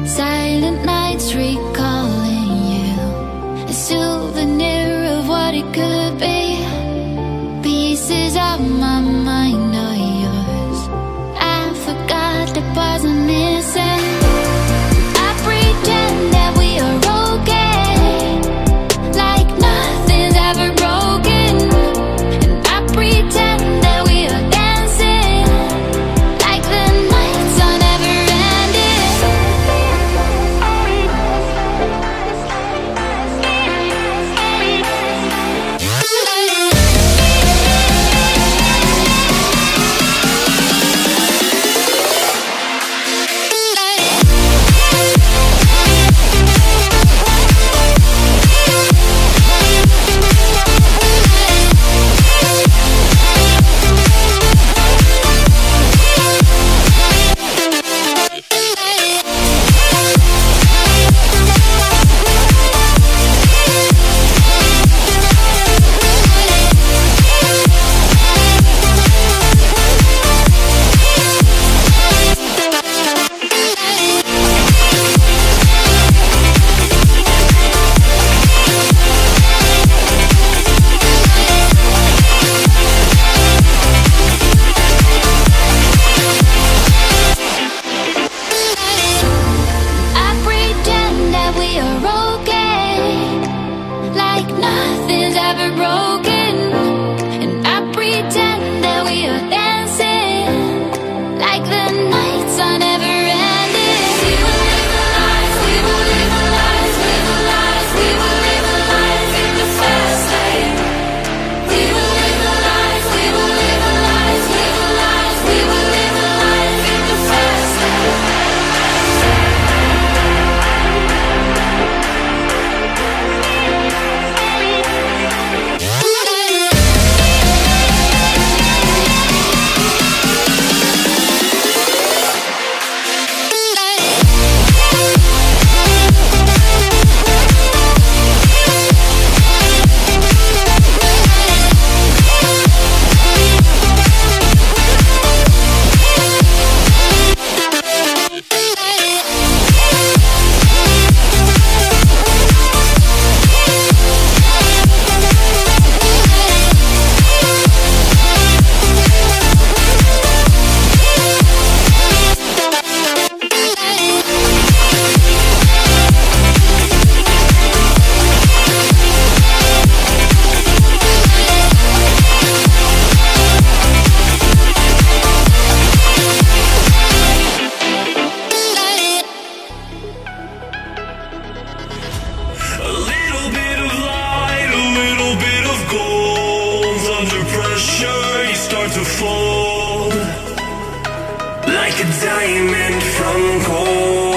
Silent nights recalling you, a souvenir of what it could be. Pieces of my mind are yours. I forgot the parts I'm missing. I pretend that we are okay, like nothing's ever broken. And I pretend that we are dancing, like the nights are never ending. Nothing's ever broken, and I pretend that we are dancing, like the nights are never ending. We will live a life, we will live a life, live a life, we will live a life in the fast lane. We will live a life, we will live a life, live a life, we will live a life in the fast lane. To fold like a diamond from gold.